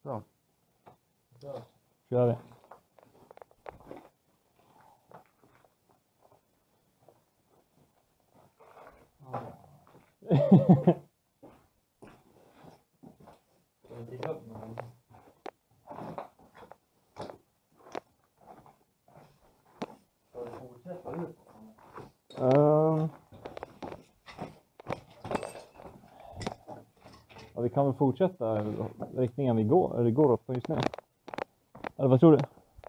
Bra. Kör vi. Ja, vi kan väl fortsätta riktningen vi går, eller går åt på just nu. Eller vad tror du?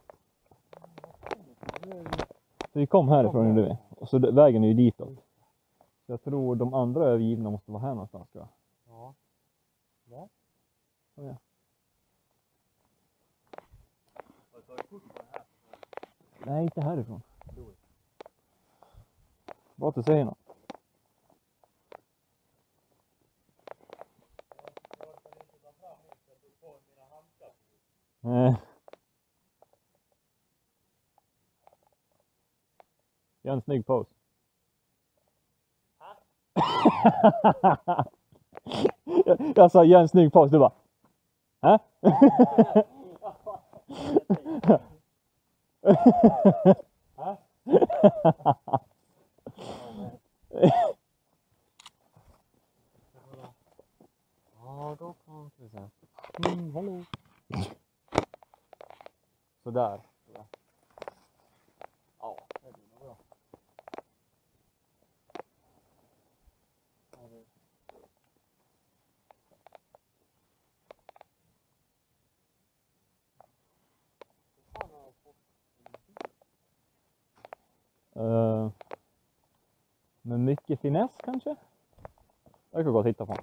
Så vi kom härifrån nu, och så vägen är ju ditåt. Så jag tror de andra övergivna måste vara här någonstans, tror jag. Ja. Ja. Ja. Nej, inte härifrån. Bra att du säger något. Nej. Gör en snygg pose. Jag sa gör en snygg pose, du bara. Hä? Ja, då kan vi se. Hallå. Sådär. Ja, det blir nog bra. Med mycket finess kanske? Jag kan gå och titta på.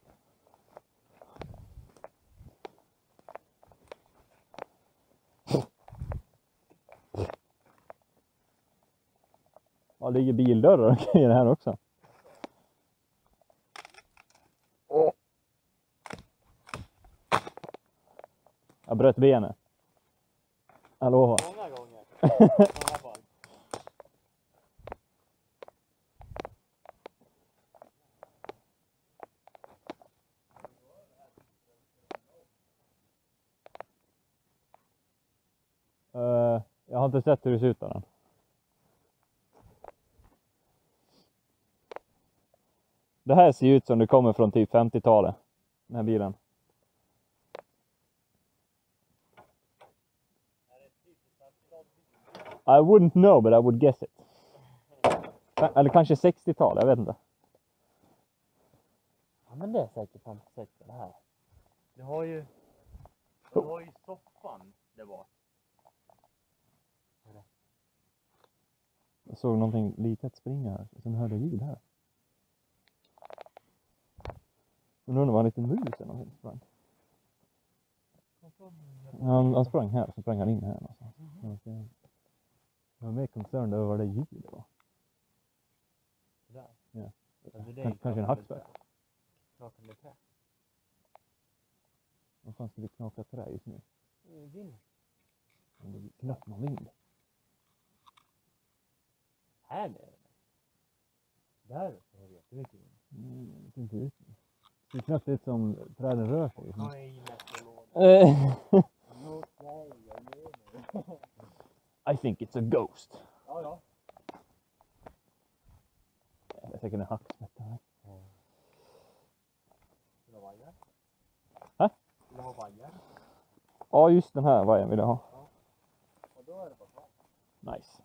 Ja, det ligger bildörrar och grejer här också. Jag bröt benet. Jag lovar. Många gånger. I alla fall. Jag har inte sett hur det ser ut där än. Det här ser ut som det kommer från typ 50-talet. Den här bilen. I wouldn't know, but I would guess it. Eller kanske 60-tal, jag vet inte. Ja, men det är säkert 56 det här. Det har ju soffan det var. Jag såg någonting litet springa här. Sen hörde jag ljud här. Men undrar var en liten mus eller någonting sprang. Han sprang här, så sprang han in här. Alltså. Jag var mer concerned över det ljudet var. Där. Ja. Det Kanske en hackspett. Knakande trä. Vad fan ska vi knaka trä just nu? Vind. Det är knappt någon vind. Här nere. Där uppe har vi jättemycket vind. Det ser inte ut. Det är knappt ut som träden rör sig. I think it's a ghost. Ja, ja. Det är säkert en hackspett här. Vill du ha vajer? Hä? Vill du ha vajer? Ja, just den här vajern vill jag ha. Ja. Och då är det bara Nice.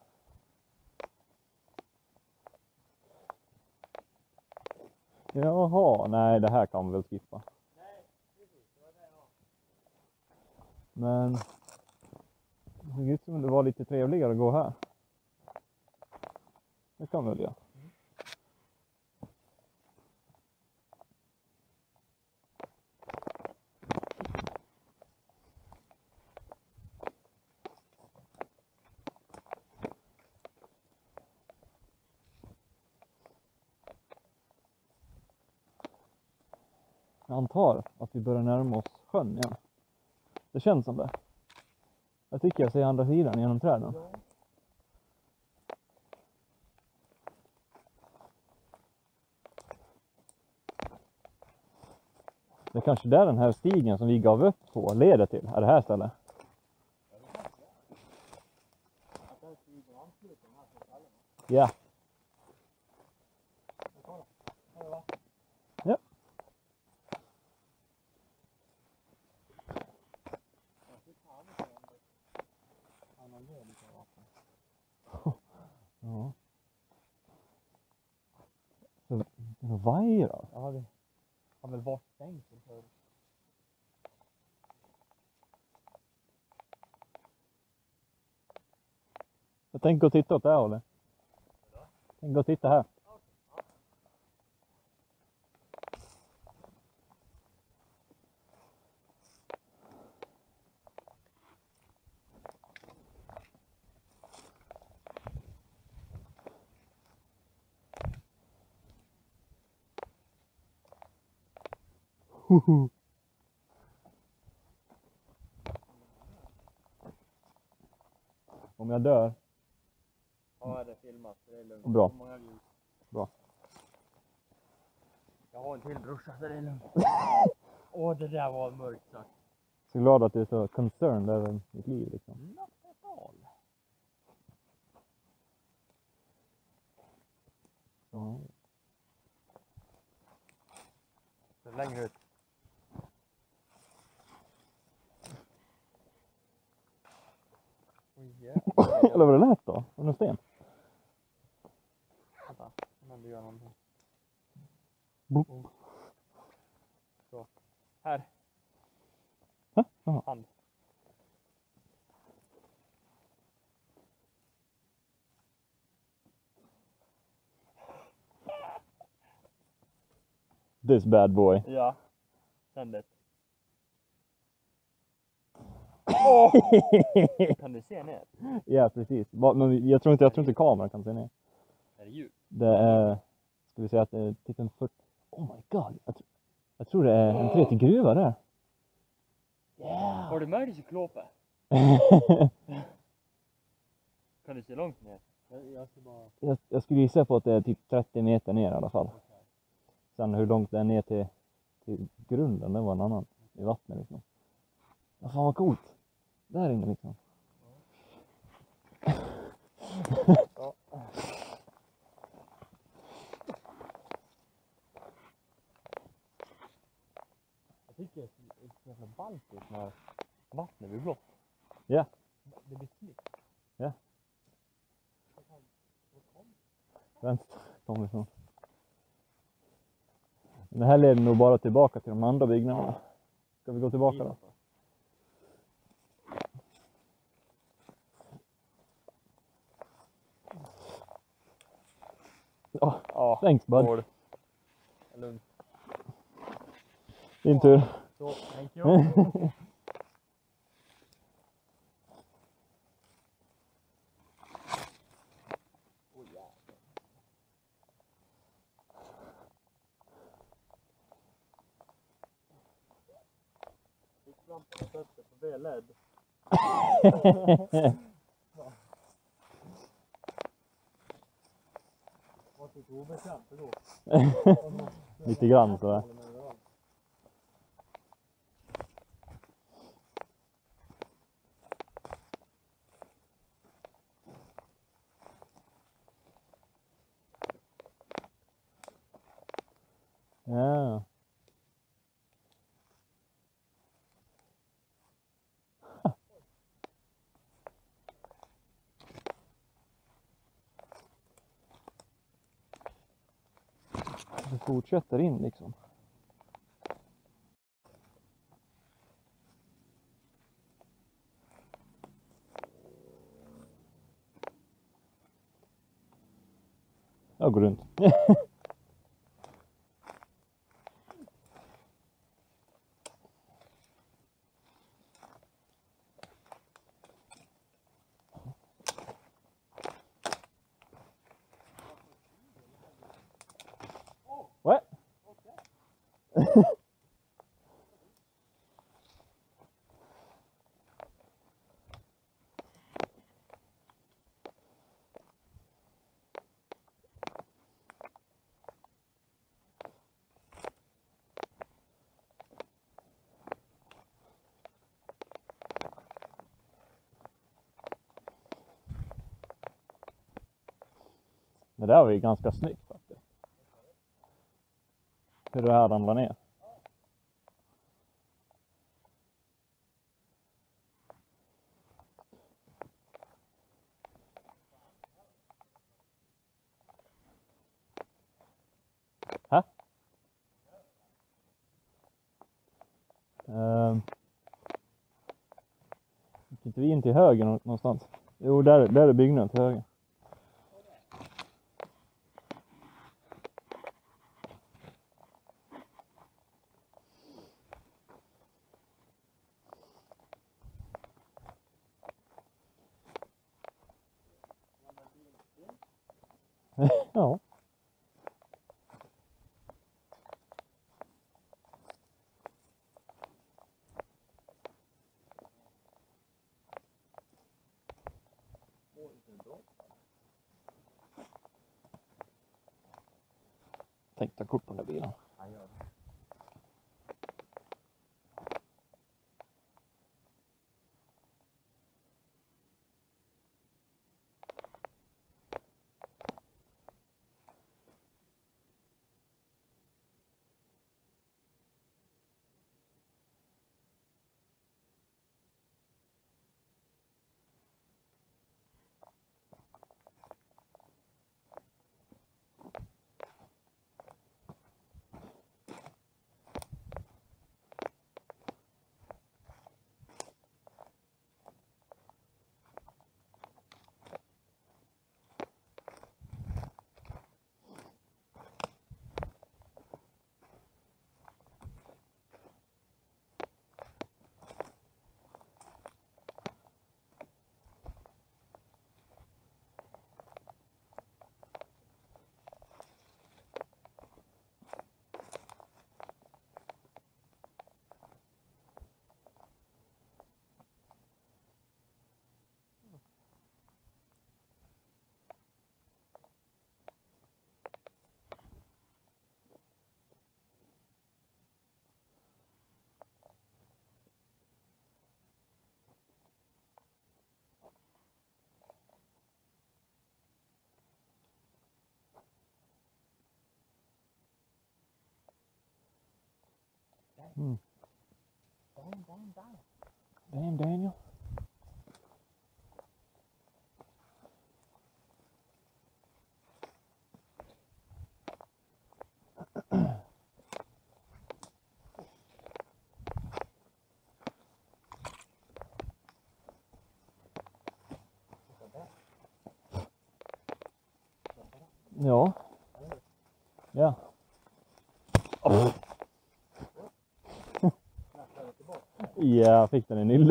Jaha, nej det här kan man väl skippa. Nej, precis. Det var det jag. Men det såg ut som det var lite trevligare att gå här. Det kan väl jag. Jag antar att vi börjar närma oss sjön igen. Det känns som det. Jag tycker jag ser andra sidan genom träden. Det är kanske där den här stigen som vi gav upp på leder till. Är det här stället? Ja. Ja. Ja. Det var vajrar. Ja, det har väl varit stängt för. Jag tänker gå och titta åt det här hållet. Jag tänker gå och titta här. Om jag dör. Ja, det är filmat. Det är lugnt. Bra. Många ljus. Bra. Jag har en till brorsa så det är lugnt. Åh, det där var mörkt sagt. Så glad att du är så concerned över mitt liv liksom. Not at all. Ja. Så längre ut. Oj, jävlar. Eller vad det lät då? Var det någon sten? Vänta, men du gör någonting. Boop. Så. Här. Jaha. Hand. This bad boy. Ja. Sänd det. Kan du se ner? Ja, precis. Men jag tror inte kameran kan se ner. Är det ljud? Det är, ska vi säga att det är typ en 40. Oh my god. Jag tror det är en 30 gruva där. Yeah. Har du med dig cyklope? Kan du se långt ner? Jag ska bara... jag skulle gissa på att det är typ 30 meter ner i alla fall. Sen hur långt det är ner till grunden, det var en annan i vattnet liksom. Ja, fan vad coolt. Där inne liksom. Ja. Jag tycker det är så jävla ballt ut när vattnet blir blått. Ja. Det blir snyggt. Ja. Vänster kommer ifrån. Men det här leder nog bara tillbaka till de andra byggnaderna. Ska vi gå tillbaka då? Ja, thanks bud. Mål. Lugnt. Din tur. Så, thank you. Ficklampan har sett på V-LED. Var det obekvämt då? Lite grann sådär. Ja. Det fortsätter in liksom. Jag går runt. What? Det där var ju ganska snyggt faktiskt. Hur det här ramlar ner. Här? Gick inte vi in till höger någonstans? Jo, där är byggnaden till höger. Ja. Tänk ta kort på den där bilen. Damn, Daniel. Ja. Ja. Oh. Ja, jag fick den i nylle.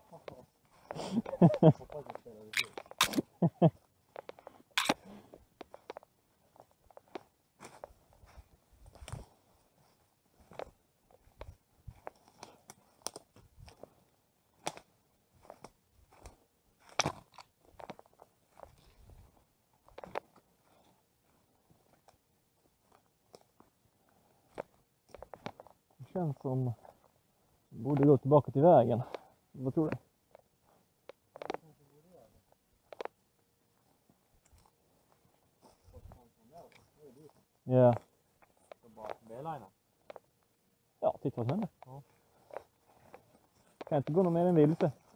Det känns som borde gå tillbaka till vägen. Vad tror du? Ja. Ja, titta vad som händer. Kan inte gå någon mer än vilse.